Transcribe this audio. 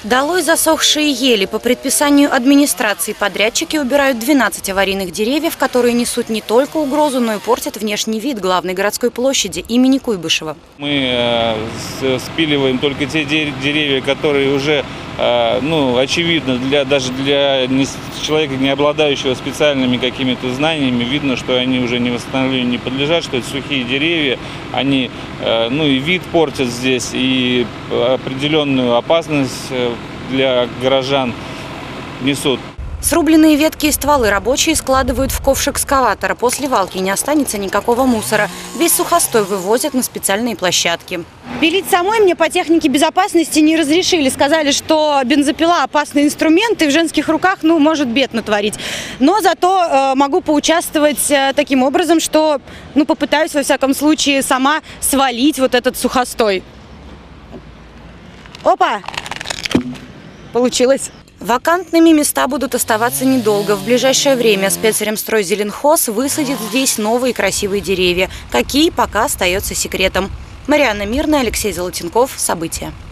Долой засохшие ели. По предписанию администрации подрядчики убирают 12 аварийных деревьев, которые несут не только угрозу, но и портят внешний вид главной городской площади имени Куйбышева. Мы спиливаем только те деревья, которые уже, очевидно, даже для человека, не обладающего специальными какими-то знаниями, видно, что они уже не восстановлению не подлежат, что это сухие деревья, они, и вид портят здесь, и определенную опасность для горожан несут. Срубленные ветки и стволы рабочие складывают в ковш экскаватора. После валки не останется никакого мусора. Весь сухостой вывозят на специальные площадки. Пилить самой мне по технике безопасности не разрешили. Сказали, что бензопила – опасный инструмент, и в женских руках, может бед натворить. Но зато могу поучаствовать таким образом, что попытаюсь, во всяком случае, сама свалить вот этот сухостой. Опа! Получилось. Вакантными места будут оставаться недолго. В ближайшее время спецремстройзеленхоз высадит здесь новые красивые деревья. Какие, пока остается секретом. Марьяна Мирная, Алексей Золотенков. События.